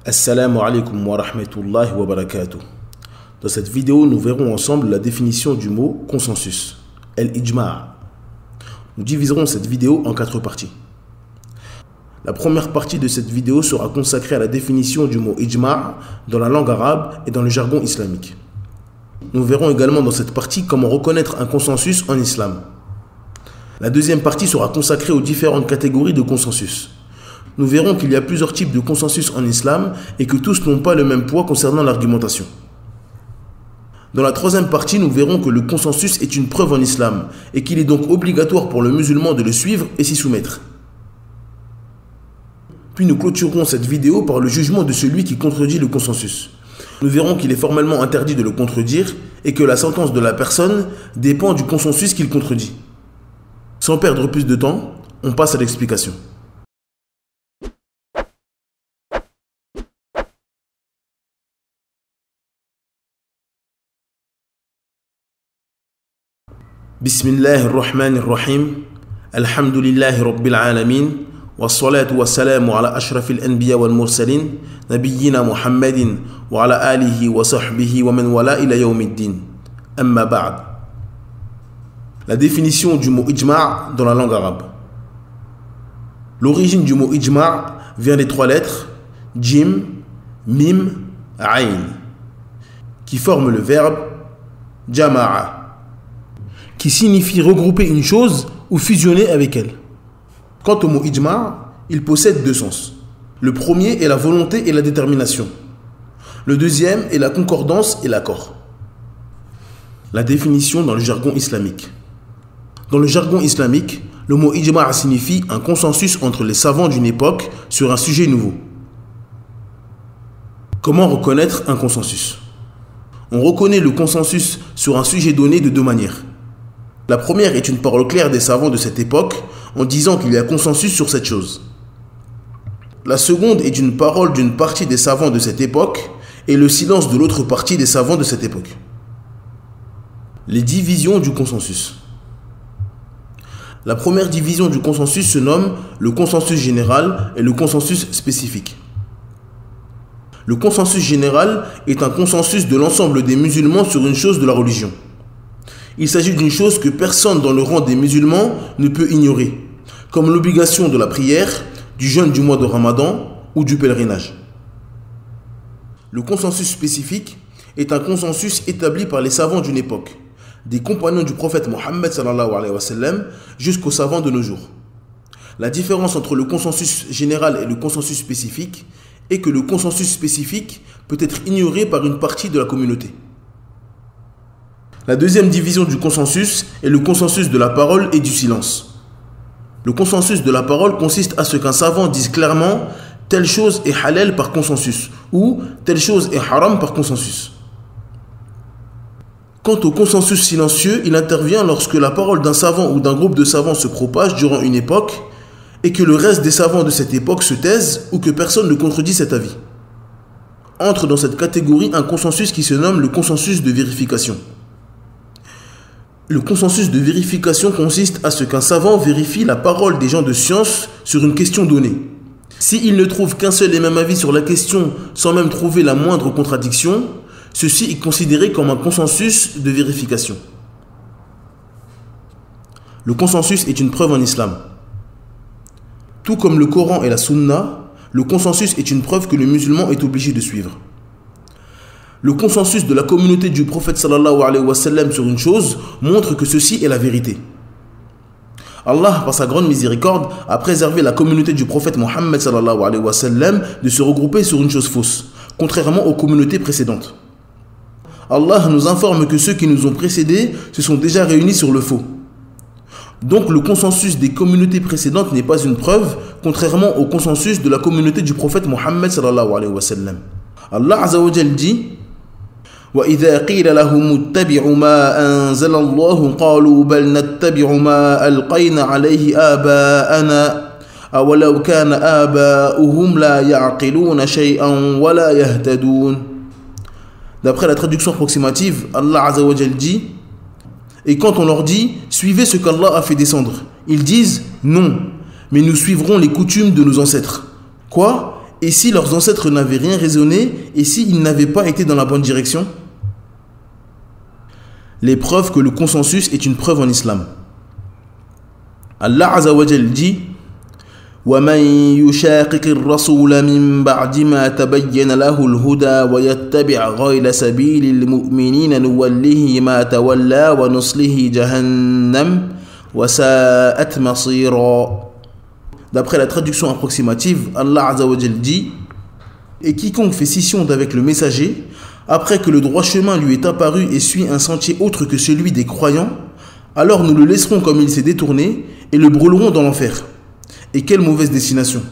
Assalamu alaikum wa rahmatullahi wa barakatuh. Dans cette vidéo, nous verrons ensemble la définition du mot consensus, al-ijma'. Nous diviserons cette vidéo en 4 parties. La première partie de cette vidéo sera consacrée à la définition du mot ijma' dans la langue arabe et dans le jargon islamique. Nous verrons également dans cette partie comment reconnaître un consensus en islam. La deuxième partie sera consacrée aux différentes catégories de consensus. Nous verrons qu'il y a plusieurs types de consensus en islam et que tous n'ont pas le même poids concernant l'argumentation. Dans la troisième partie, nous verrons que le consensus est une preuve en islam et qu'il est donc obligatoire pour le musulman de le suivre et s'y soumettre. Puis nous clôturerons cette vidéo par le jugement de celui qui contredit le consensus. Nous verrons qu'il est formellement interdit de le contredire et que la sentence de la personne dépend du consensus qu'il contredit. Sans perdre plus de temps, on passe à l'explication. Bismillahirrahmanirrahim. Alhamdulillahi rabbil alamin. Wassalatu wassalamu ala ashrafil anbiya wal mursalin. Nabiyyina Muhammadin wa ala alihi wa sahbihi wa man wala ila yawmiddin. Amma ba'd. La définition du mot ijma' dans la langue arabe. L'origine du mot ijma' vient des 3 lettres jim, mim, ayn, qui forment le verbe jama'a, qui signifie regrouper une chose ou fusionner avec elle. Quant au mot ijma', il possède 2 sens. Le premier est la volonté et la détermination. Le deuxième est la concordance et l'accord. La définition dans le jargon islamique. Dans le jargon islamique, le mot ijma' signifie un consensus entre les savants d'une époque sur un sujet nouveau. Comment reconnaître un consensus? On reconnaît le consensus sur un sujet donné de 2 manières. La première est une parole claire des savants de cette époque en disant qu'il y a consensus sur cette chose. La seconde est une parole d'une partie des savants de cette époque et le silence de l'autre partie des savants de cette époque. Les divisions du consensus. La première division du consensus se nomme le consensus général et le consensus spécifique. Le consensus général est un consensus de l'ensemble des musulmans sur une chose de la religion. Il s'agit d'une chose que personne dans le rang des musulmans ne peut ignorer, comme l'obligation de la prière, du jeûne du mois de Ramadan ou du pèlerinage. Le consensus spécifique est un consensus établi par les savants d'une époque, des compagnons du prophète Mohammed sallallahu alayhi wa sallam jusqu'aux savants de nos jours. La différence entre le consensus général et le consensus spécifique est que le consensus spécifique peut être ignoré par une partie de la communauté. La deuxième division du consensus est le consensus de la parole et du silence. Le consensus de la parole consiste à ce qu'un savant dise clairement « telle chose est halal par consensus » ou « telle chose est haram par consensus ». Quant au consensus silencieux, il intervient lorsque la parole d'un savant ou d'un groupe de savants se propage durant une époque et que le reste des savants de cette époque se taisent ou que personne ne contredit cet avis. Entre dans cette catégorie un consensus qui se nomme le consensus de vérification. Le consensus de vérification consiste à ce qu'un savant vérifie la parole des gens de science sur une question donnée. S'il ne trouve qu'un seul et même avis sur la question sans même trouver la moindre contradiction, ceci est considéré comme un consensus de vérification. Le consensus est une preuve en islam. Tout comme le Coran et la Sunna, le consensus est une preuve que le musulman est obligé de suivre. Le consensus de la communauté du prophète sallallahu alayhi wa sallam sur une chose montre que ceci est la vérité. Allah, par sa grande miséricorde, a préservé la communauté du prophète Mohammed sallallahu alayhi wa sallam de se regrouper sur une chose fausse, contrairement aux communautés précédentes. Allah nous informe que ceux qui nous ont précédés se sont déjà réunis sur le faux. Donc le consensus des communautés précédentes n'est pas une preuve, contrairement au consensus de la communauté du prophète Mohammed sallallahu alayhi wa sallam. Allah azza wa jal dit: وَإِذَا قِيلَ لَهُمُ اتَّبِعُوا مَا أَنزَلَ اللَّهُ قَالُوا بَلْ نَتَّبِعُ مَا أَلْقَيْنَا عَلَيْهِ آبَاءَنَا أَوَلَوْ كَانَ آبَاؤُهُمْ لَا يَعْقِلُونَ شَيْئًا وَلَا يَهْتَدُونَ. D'après la traduction approximative, Allah Azza wa Jal dit: et quand on leur dit suivez ce qu'Allah a fait descendre, ils disent non, mais nous suivrons les coutumes de nos ancêtres. Quoi? Et si leurs ancêtres n'avaient rien raisonné, et s'ils n'avaient pas été dans la bonne direction? Les preuves que le consensus est une preuve en islam. Allah Azza wa Jal dit: وَمَنْ يُشَاقِقِ الرَّسُولَ مِنْ بَعْدِ مَا تَبَيَّنَ لَهُ الْهُدَى وَيَتَّبِعْ غَيْرَ سَبِيلِ الْمُؤْمِنِينَ نُوَلِّهِ مَا تَوَلَّى وَنُصْلِهِ جَهَنَّمَ وَسَاءَتْ مَصِيرًا. D'après la traduction approximative, Allah Azza wa Jal dit: et quiconque fait scission d'avec le messager, après que le droit chemin lui est apparu et suit un sentier autre que celui des croyants, alors nous le laisserons comme il s'est détourné et le brûlerons dans l'enfer. Et quelle mauvaise destination.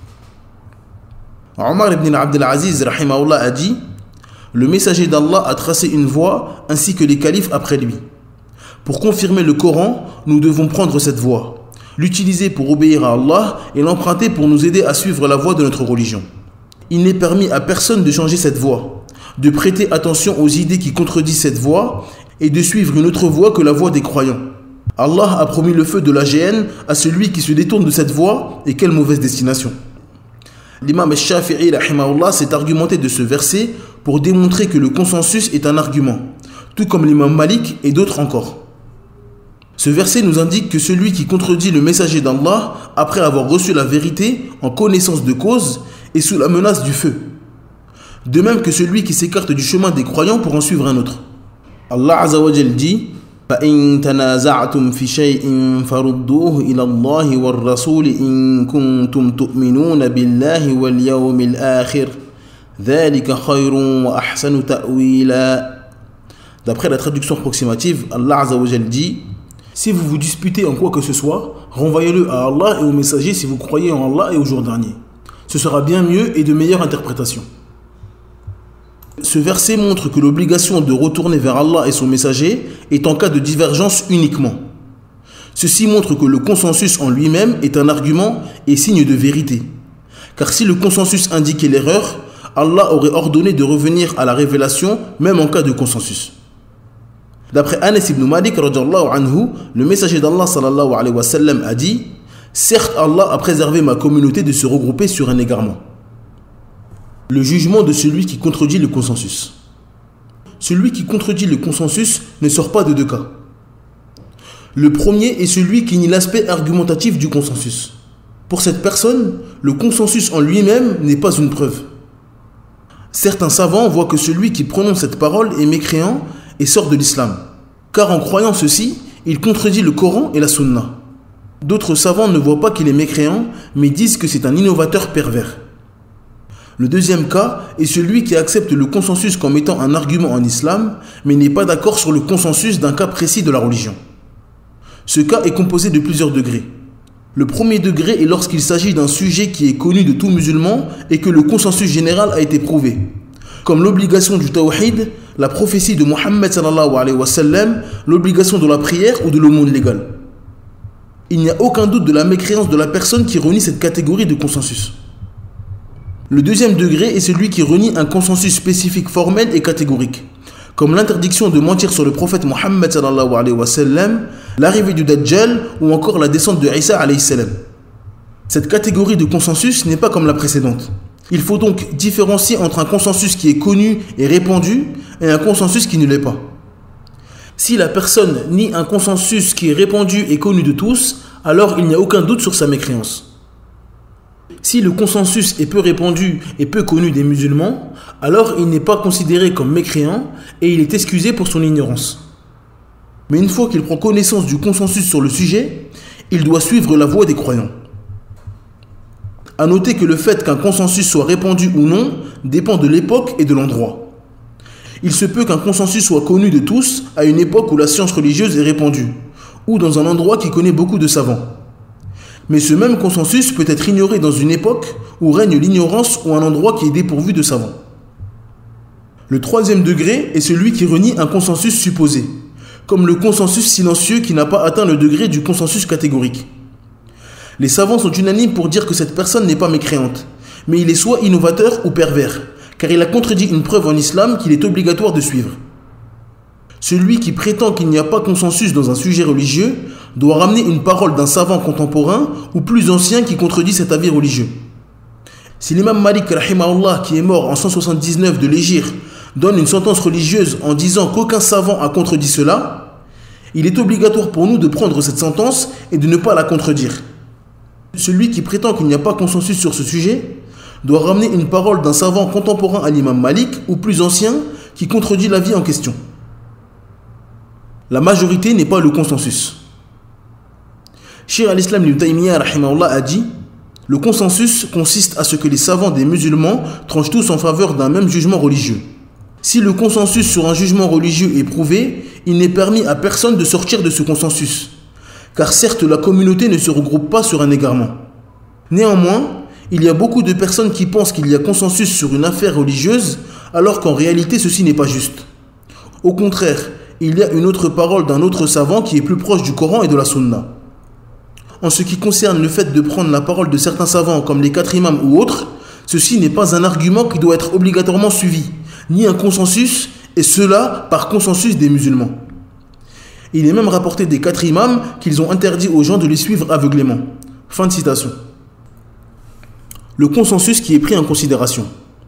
Omar ibn Abdel Aziz rahimahullah a dit: le messager d'Allah a tracé une voie ainsi que les califes après lui. Pour confirmer le Coran, nous devons prendre cette voie, l'utiliser pour obéir à Allah et l'emprunter pour nous aider à suivre la voie de notre religion. Il n'est permis à personne de changer cette voie, de prêter attention aux idées qui contredisent cette voie et de suivre une autre voie que la voie des croyants. Allah a promis le feu de la géhenne à celui qui se détourne de cette voie, et quelle mauvaise destination. L'imam al-Shafi'i rahimahullah s'est argumenté de ce verset pour démontrer que le consensus est un argument, tout comme l'imam Malik et d'autres encore. Ce verset nous indique que celui qui contredit le messager d'Allah après avoir reçu la vérité en connaissance de cause est sous la menace du feu. De même que celui qui s'écarte du chemin des croyants pour en suivre un autre. Allah Azza wa Jal dit: فَإِن تَنَازَعْتُمْ فِي شَيْءٍ فَرُدُّوهُ إِلَى اللَّهِ وَالرَّسُولِ إِن كُنتُمْ تُؤْمِنُونَ بِاللَّهِ وَالْيَوْمِ الْآخِرِ ذَلِكَ خَيْرٌ وَأَحْسَنُ تَأْوِيلًا. D'après la traduction approximative, Allah Azza wa Jal dit: si vous vous disputez en quoi que ce soit, renvoyez-le à Allah et au messager si vous croyez en Allah et au jour dernier. Ce sera bien mieux et de meilleure interprétation. Ce verset montre que l'obligation de retourner vers Allah et son messager est en cas de divergence uniquement. Ceci montre que le consensus en lui-même est un argument et signe de vérité. Car si le consensus indiquait l'erreur, Allah aurait ordonné de revenir à la révélation même en cas de consensus. D'après Anas ibn Malik radhiyallahu anhu, le messager d'Allah sallallahu alayhi wa sallam a dit: certes, Allah a préservé ma communauté de se regrouper sur un égarement. Le jugement de celui qui contredit le consensus. Celui qui contredit le consensus ne sort pas de deux cas. Le premier est celui qui nie l'aspect argumentatif du consensus. Pour cette personne, le consensus en lui-même n'est pas une preuve. Certains savants voient que celui qui prononce cette parole est mécréant et sort de l'islam, car en croyant ceci, il contredit le Coran et la Sunna. D'autres savants ne voient pas qu'il est mécréant, mais disent que c'est un innovateur pervers. Le deuxième cas est celui qui accepte le consensus comme étant un argument en islam, mais n'est pas d'accord sur le consensus d'un cas précis de la religion. Ce cas est composé de plusieurs degrés. Le premier degré est lorsqu'il s'agit d'un sujet qui est connu de tout musulman et que le consensus général a été prouvé, comme l'obligation du tawhid, la prophétie de Mohammed sallallahu alayhi wa sallam, l'obligation de la prière ou de l'aumône légale. Il n'y a aucun doute de la mécréance de la personne qui renie cette catégorie de consensus. Le deuxième degré est celui qui renie un consensus spécifique formel et catégorique, comme l'interdiction de mentir sur le prophète Mohammed sallallahu alayhi wa sallam, l'arrivée du Dajjal ou encore la descente de Isa alayhi salam. Cette catégorie de consensus n'est pas comme la précédente. Il faut donc différencier entre un consensus qui est connu et répandu et un consensus qui ne l'est pas. Si la personne nie un consensus qui est répandu et connu de tous, alors il n'y a aucun doute sur sa mécréance. Si le consensus est peu répandu et peu connu des musulmans, alors il n'est pas considéré comme mécréant et il est excusé pour son ignorance. Mais une fois qu'il prend connaissance du consensus sur le sujet, il doit suivre la voie des croyants. À noter que le fait qu'un consensus soit répandu ou non dépend de l'époque et de l'endroit. Il se peut qu'un consensus soit connu de tous à une époque où la science religieuse est répandue, ou dans un endroit qui connaît beaucoup de savants. Mais ce même consensus peut être ignoré dans une époque où règne l'ignorance ou un endroit qui est dépourvu de savants. Le troisième degré est celui qui renie un consensus supposé, comme le consensus silencieux qui n'a pas atteint le degré du consensus catégorique. Les savants sont unanimes pour dire que cette personne n'est pas mécréante, mais il est soit innovateur ou pervers, car il a contredit une preuve en islam qu'il est obligatoire de suivre. Celui qui prétend qu'il n'y a pas consensus dans un sujet religieux doit ramener une parole d'un savant contemporain ou plus ancien qui contredit cet avis religieux. Si l'imam Malik, rahimahullah, qui est mort en 179 de l'Hégire, donne une sentence religieuse en disant qu'aucun savant a contredit cela, il est obligatoire pour nous de prendre cette sentence et de ne pas la contredire. Celui qui prétend qu'il n'y a pas consensus sur ce sujet doit ramener une parole d'un savant contemporain à l'imam Malik ou plus ancien qui contredit l'avis en question. La majorité n'est pas le consensus. Cheikh al-Islam Ibn Taymiyyah rahimahullah a dit: le consensus consiste à ce que les savants des musulmans tranchent tous en faveur d'un même jugement religieux. Si le consensus sur un jugement religieux est prouvé, il n'est permis à personne de sortir de ce consensus, car certes la communauté ne se regroupe pas sur un égarement. Néanmoins, il y a beaucoup de personnes qui pensent qu'il y a consensus sur une affaire religieuse, alors qu'en réalité ceci n'est pas juste. Au contraire, il y a une autre parole d'un autre savant qui est plus proche du Coran et de la Sunna. En ce qui concerne le fait de prendre la parole de certains savants comme les 4 imams ou autres, ceci n'est pas un argument qui doit être obligatoirement suivi, ni un consensus, et cela par consensus des musulmans. Il est même rapporté des 4 imams qu'ils ont interdit aux gens de les suivre aveuglément. Fin de citation. Le consensus qui est pris en considération.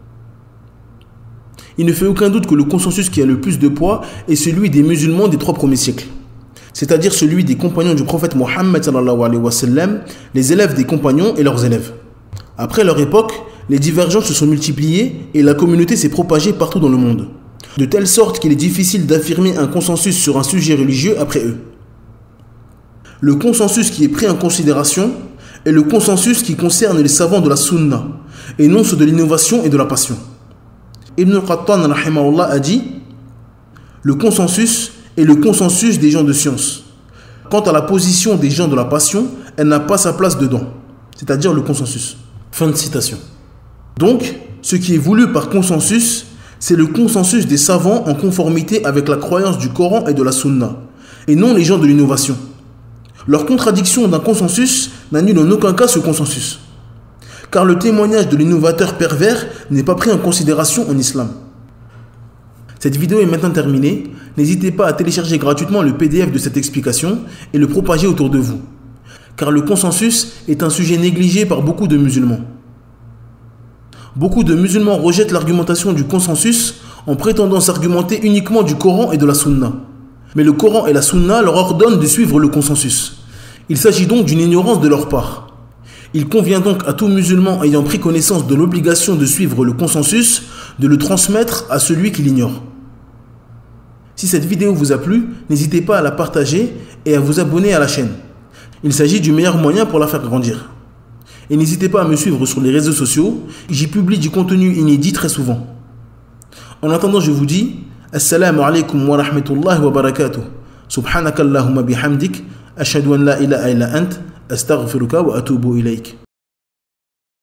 Il ne fait aucun doute que le consensus qui a le plus de poids est celui des musulmans des 3 premiers siècles, c'est-à-dire celui des compagnons du prophète Mohammed sallallahu alayhi wa sallam, les élèves des compagnons et leurs élèves. Après leur époque, les divergences se sont multipliées et la communauté s'est propagée partout dans le monde, de telle sorte qu'il est difficile d'affirmer un consensus sur un sujet religieux après eux. Le consensus qui est pris en considération est le consensus qui concerne les savants de la sunna et non ceux de l'innovation et de la passion. Ibn al-Qattan rahimahullah a dit: le consensus est le consensus des gens de science. Quant à la position des gens de la passion, elle n'a pas sa place dedans, c'est-à-dire le consensus. Fin de citation. Donc, ce qui est voulu par consensus, c'est le consensus des savants en conformité avec la croyance du Coran et de la Sunna, et non les gens de l'innovation. Leur contradiction d'un consensus n'annule en aucun cas ce consensus, car le témoignage de l'innovateur pervers n'est pas pris en considération en islam. Cette vidéo est maintenant terminée. N'hésitez pas à télécharger gratuitement le PDF de cette explication et le propager autour de vous, car le consensus est un sujet négligé par beaucoup de musulmans. Beaucoup de musulmans rejettent l'argumentation du consensus en prétendant s'argumenter uniquement du Coran et de la Sunna. Mais le Coran et la Sunna leur ordonnent de suivre le consensus. Il s'agit donc d'une ignorance de leur part. Il convient donc à tout musulman ayant pris connaissance de l'obligation de suivre le consensus de le transmettre à celui qui l'ignore. Si cette vidéo vous a plu, n'hésitez pas à la partager et à vous abonner à la chaîne. Il s'agit du meilleur moyen pour la faire grandir. Et n'hésitez pas à me suivre sur les réseaux sociaux, j'y publie du contenu inédit très souvent. En attendant, je vous dis Assalamu alaikum wa rahmatullahi wa barakatuh. Subhanakallahumma bihamdik, ashhadu an la ilaha illa ant, astaghfiruka wa atubu ilayk.